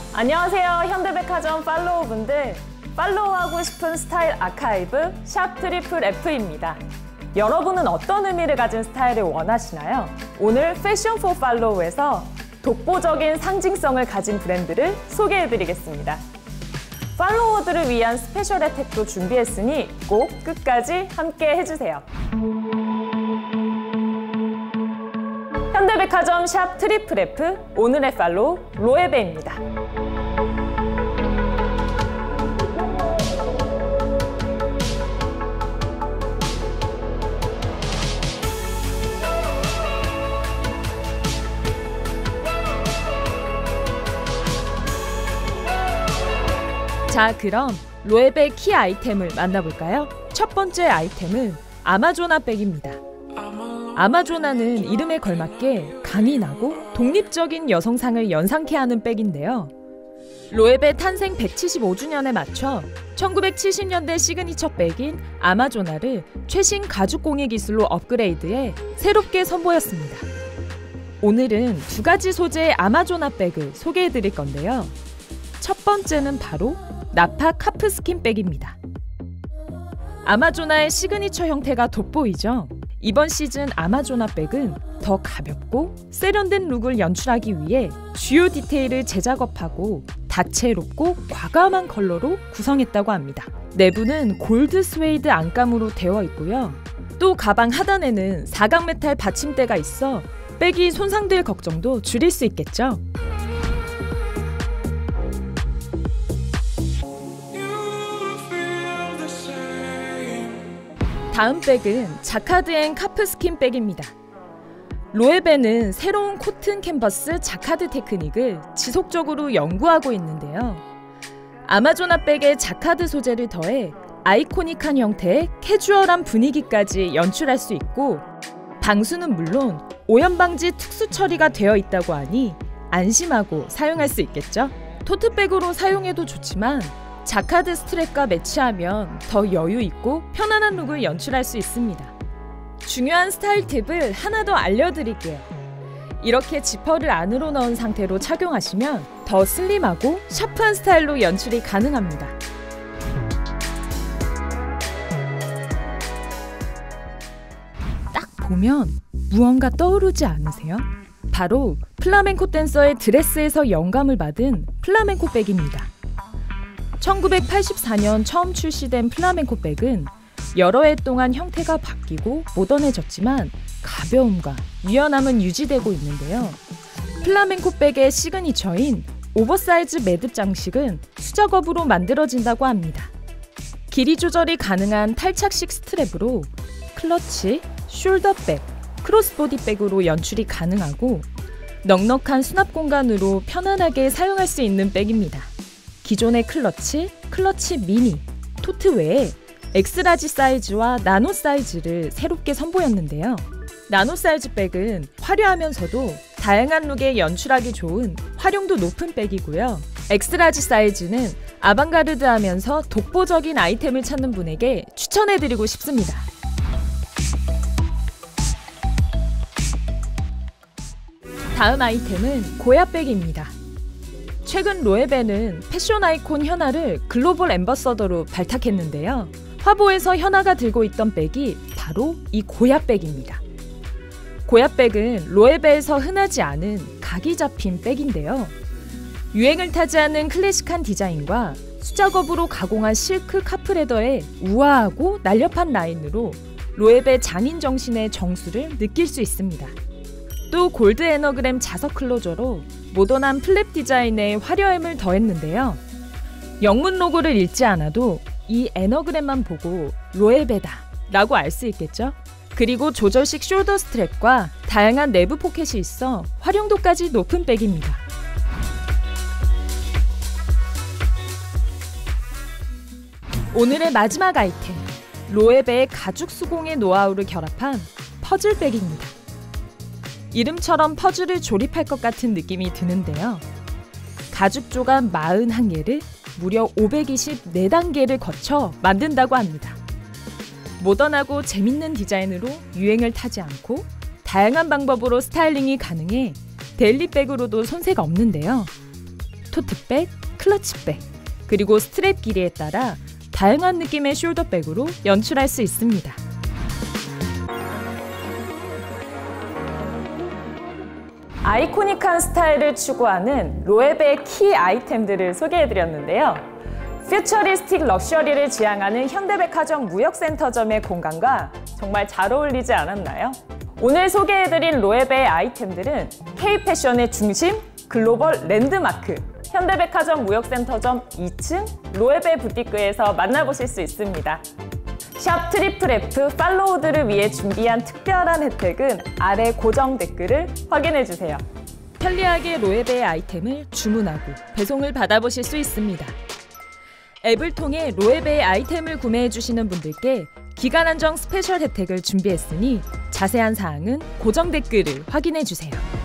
안녕하세요. 현대백화점 팔로워분들. 팔로우하고 싶은 스타일 아카이브 샵 트리플 F입니다. 여러분은 어떤 의미를 가진 스타일을 원하시나요? 오늘 패션 포 팔로우에서 독보적인 상징성을 가진 브랜드를 소개해드리겠습니다. 팔로워들을 위한 스페셜 혜택도 준비했으니 꼭 끝까지 함께 해주세요. 현대백화점 샵 트리플 F 오늘의 팔로우 로에베입니다. 자, 그럼 로에베 키 아이템을 만나볼까요? 첫 번째 아이템은 아마조나 백입니다. 아마조나는 이름에 걸맞게 강인하고 독립적인 여성상을 연상케 하는 백인데요. 로에베 탄생 175주년에 맞춰 1970년대 시그니처 백인 아마조나를 최신 가죽 공예 기술로 업그레이드해 새롭게 선보였습니다. 오늘은 두 가지 소재의 아마조나 백을 소개해드릴 건데요. 첫 번째는 바로 나파 카프 스킨 백입니다. 아마조나의 시그니처 형태가 돋보이죠? 이번 시즌 아마조나 백은 더 가볍고 세련된 룩을 연출하기 위해 주요 디테일을 재작업하고 다채롭고 과감한 컬러로 구성했다고 합니다. 내부는 골드 스웨이드 안감으로 되어 있고요. 또 가방 하단에는 사각 메탈 받침대가 있어 백이 손상될 걱정도 줄일 수 있겠죠? 다음 백은 자카드 앤 카프 스킨 백입니다. 로에베는 새로운 코튼 캔버스 자카드 테크닉을 지속적으로 연구하고 있는데요. 아마조나 백에 자카드 소재를 더해 아이코닉한 형태의 캐주얼한 분위기까지 연출할 수 있고, 방수는 물론 오염 방지 특수 처리가 되어 있다고 하니 안심하고 사용할 수 있겠죠? 토트백으로 사용해도 좋지만 자카드 스트랩과 매치하면 더 여유 있고 편안한 룩을 연출할 수 있습니다. 중요한 스타일 팁을 하나 더 알려드릴게요. 이렇게 지퍼를 안으로 넣은 상태로 착용하시면 더 슬림하고 샤프한 스타일로 연출이 가능합니다. 딱 보면 무언가 떠오르지 않으세요? 바로 플라멩코 댄서의 드레스에서 영감을 받은 플라멩코 백입니다. 1984년 처음 출시된 플라멩코 백은 여러 해 동안 형태가 바뀌고 모던해졌지만 가벼움과 유연함은 유지되고 있는데요. 플라멩코 백의 시그니처인 오버사이즈 매듭 장식은 수작업으로 만들어진다고 합니다. 길이 조절이 가능한 탈착식 스트랩으로 클러치, 숄더백, 크로스보디 백으로 연출이 가능하고 넉넉한 수납 공간으로 편안하게 사용할 수 있는 백입니다. 기존의 클러치 미니, 토트 외에 엑스라지 사이즈와 나노 사이즈를 새롭게 선보였는데요. 나노 사이즈 백은 화려하면서도 다양한 룩에 연출하기 좋은 활용도 높은 백이고요. 엑스라지 사이즈는 아방가르드하면서 독보적인 아이템을 찾는 분에게 추천해드리고 싶습니다. 다음 아이템은 고야 백입니다. 최근 로에베는 패션 아이콘 현아를 글로벌 앰버서더로 발탁했는데요. 화보에서 현아가 들고 있던 백이 바로 이 고야 백입니다. 고야 백은 로에베에서 흔하지 않은 각이 잡힌 백인데요. 유행을 타지 않은 클래식한 디자인과 수작업으로 가공한 실크 카프레더의 우아하고 날렵한 라인으로 로에베 장인 정신의 정수를 느낄 수 있습니다. 또 골드 에너그램 자석 클로저로 모던한 플랩 디자인에 화려함을 더했는데요. 영문 로고를 읽지 않아도 이 에너그램만 보고 로에베다 라고 알 수 있겠죠? 그리고 조절식 숄더 스트랩과 다양한 내부 포켓이 있어 활용도까지 높은 백입니다. 오늘의 마지막 아이템, 로에베의 가죽 수공의 노하우를 결합한 퍼즐 백입니다. 이름처럼 퍼즐을 조립할 것 같은 느낌이 드는데요. 가죽 조각 41개를 무려 524단계를 거쳐 만든다고 합니다. 모던하고 재밌는 디자인으로 유행을 타지 않고 다양한 방법으로 스타일링이 가능해 데일리백으로도 손색 없는데요. 토트백, 클러치백, 그리고 스트랩 길이에 따라 다양한 느낌의 숄더백으로 연출할 수 있습니다. 아이코닉한 스타일을 추구하는 로에베의 키 아이템들을 소개해드렸는데요. 퓨처리스틱 럭셔리를 지향하는 현대백화점 무역센터점의 공간과 정말 잘 어울리지 않았나요? 오늘 소개해드린 로에베의 아이템들은 K-패션의 중심, 글로벌 랜드마크, 현대백화점 무역센터점 2층 로에베 부티크에서 만나보실 수 있습니다. 샵 트리플 F 팔로우들을 위해 준비한 특별한 혜택은 아래 고정 댓글을 확인해주세요. 편리하게 로에베의 아이템을 주문하고 배송을 받아보실 수 있습니다. 앱을 통해 로에베의 아이템을 구매해주시는 분들께 기간 한정 스페셜 혜택을 준비했으니 자세한 사항은 고정 댓글을 확인해주세요.